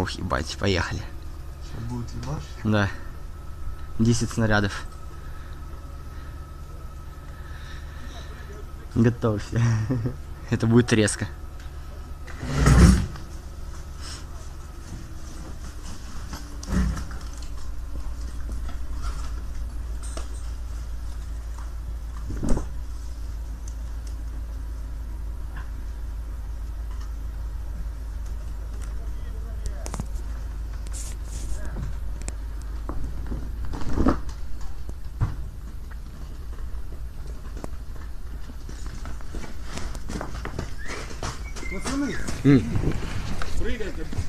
Ух, ебать, поехали. Сейчас будет ебашь? Да. 10 снарядов. Готовься. Это будет резко. Пацаны, прыгайте.